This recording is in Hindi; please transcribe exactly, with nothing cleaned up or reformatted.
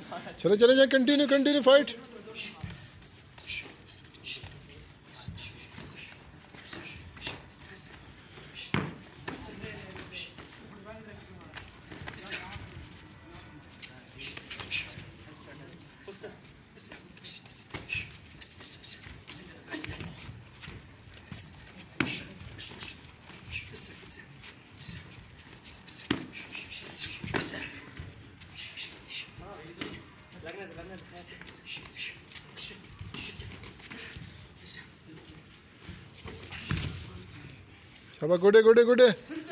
चले चले जाए, कंटिन्यू कंटिन्यू फाइट। शाबाश, गुड है गुड है गुड है।